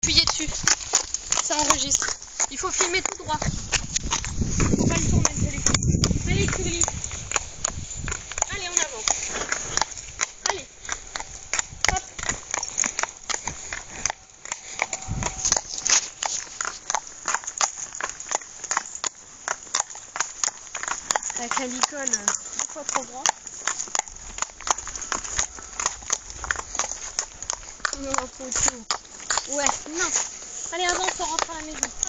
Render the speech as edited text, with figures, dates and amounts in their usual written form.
appuyer dessus. Ça enregistre. Il faut filmer tout droit. Faut pas le tourner le téléphone. Allez, Curly. Allez, en avant. Allez. Hop. La calicole, 2 fois trop grand. Ouais, non. Allez, avance, on rentre à la maison.